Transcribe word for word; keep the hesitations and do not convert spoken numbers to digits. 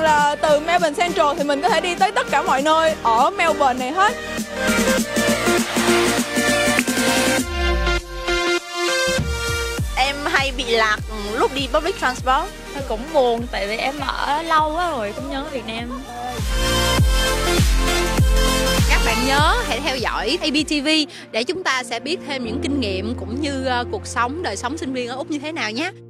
là từ Melbourne Central thì mình có thể đi tới tất cả mọi nơi ở Melbourne này hết. Em hay bị lạc lúc đi public transport. Tôi cũng buồn tại vì em ở lâu quá rồi cũng nhớ Việt Nam. Các bạn nhớ hãy theo dõi a bê tê vê để chúng ta sẽ biết thêm những kinh nghiệm cũng như cuộc sống, đời sống sinh viên ở Úc như thế nào nhé.